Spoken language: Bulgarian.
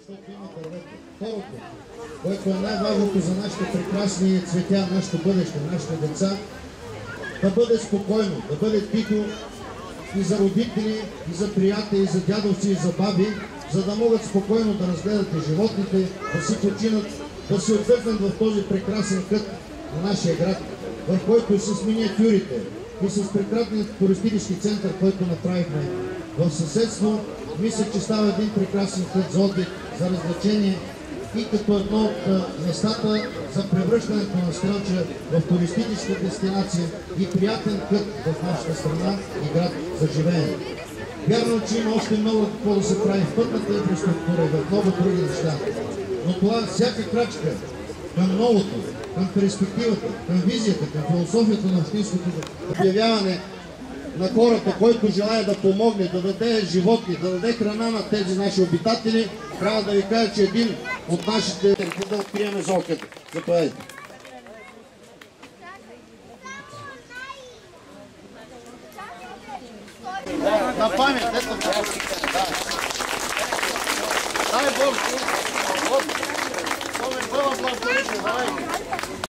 защото има дървета. Второто, което е най-важното за нашите прекрасни цветя, нашето бъдеще, нашите деца, да бъде спокойно, да бъде тихо и за родители, и за приятели, и за дядовци, и за баби, за да могат спокойно да разгледат и животните, да си починат, да се отдъхнат в този прекрасен кът на нашия град, в който с миниатюрите и с прекрасният туристически център, който направихме в съседство, мисля, че става един прекрасен кът за отдих, за развлечение и като едно от местата за превръщането на Стрелча в туристическа дестинация и приятен кът в нашата страна и град за живеене. Вярно, че има още много какво да се прави в пътната инфраструктура и в много други неща, но това всяка крачка към новото, към перспективата, към визията, към философията на общинското обявяване на хората, който желая да помогне, да даде животни, да даде храна на тези наши обитатели, трябва да ви кажа, че един от нашите да откриеме зооката. Заповядайте. На памет, ето това. Дай Бог! Бог! Бог! Бог! Бог! Бог!